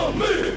Zaczynamy!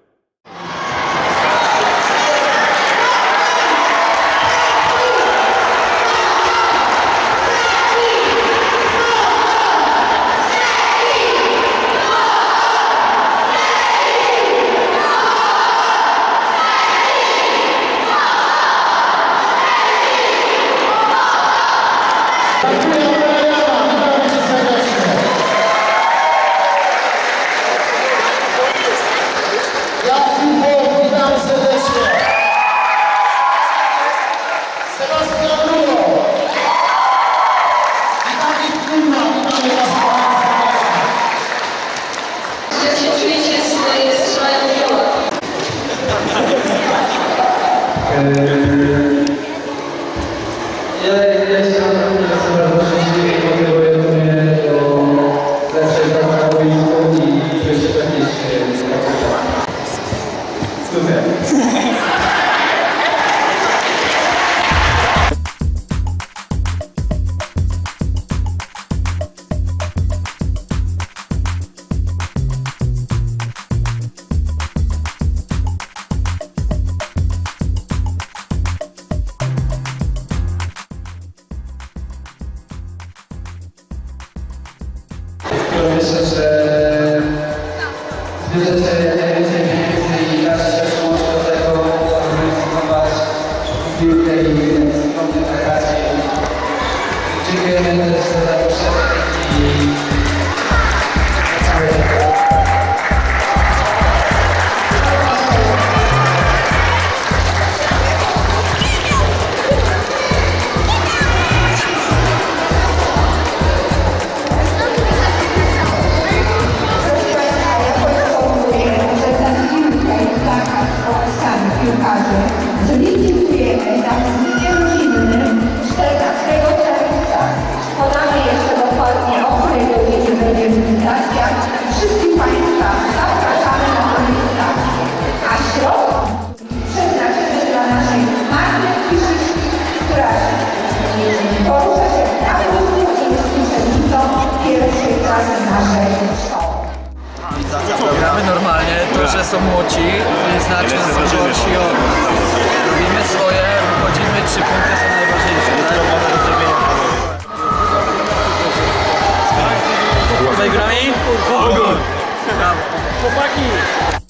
Myślę, że zbierzecie więcej pieniędzy i każdy się przyłączy do tego, żeby zbudować piłkę i skromne wakacje. Dziękujemy też za zaproszenie i całe że licytujemy na wznikiem rodzinnym 14 czerwca. Podamy jeszcze dokładnie, o której godzinie będzie licytacja. Wszystkich Państwa zapraszamy na tę licytację. A środki przeznaczone dla naszej Magdy Kiszyszki, która porusza się na wózku i jest uczennicą pierwszej klasy naszej szkoły. Gramy normalnie, to, że są młodzi, nie znaczy, że są gorsi od... Robimy swoje, wychodzimy, 3 punkty są najważniejsze. Wygramy? Chłopaki!